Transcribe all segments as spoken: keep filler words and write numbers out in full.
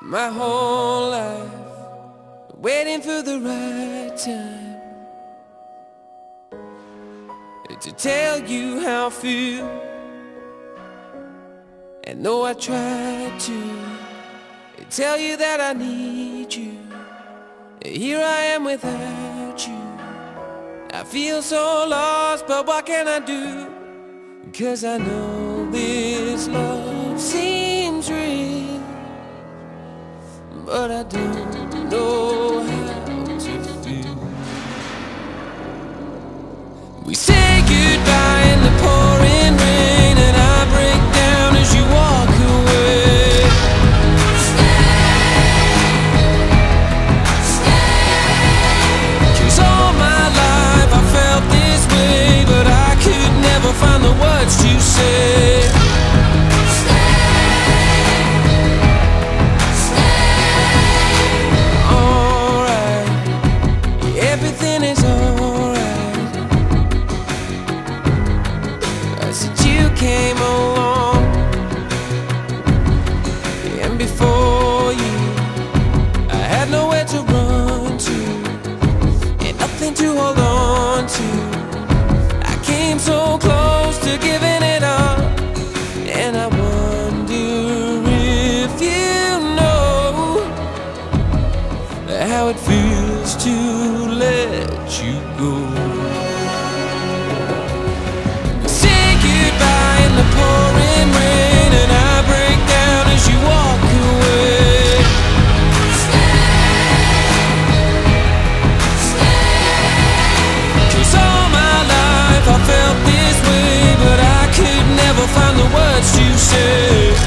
My whole life waiting for the right time to tell you how I feel. And though I tried to tell you that I need you, here I am without you. I feel so lost, but what can I do? 'Cause I know this love seems real, but I don't know how to feel. We say goodbye in the pouring rain, and I break down as you walk away. Cause all my life I felt this way, but I could never find the words to say. Came along, and before you I had nowhere to run to, and nothing to hold on to. I came so close to giving it up, and I wonder if you know how it feels to let you go. The pouring rain, and I break down as you walk away. Cause all my life I felt this way, but I could never find the words to say.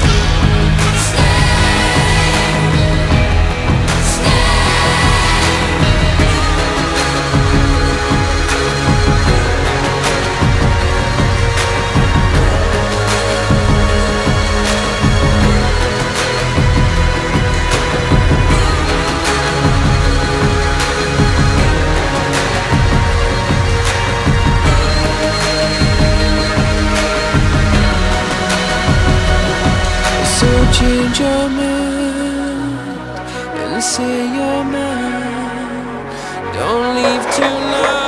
Change your mind and say you're mine. Don't leave tonight.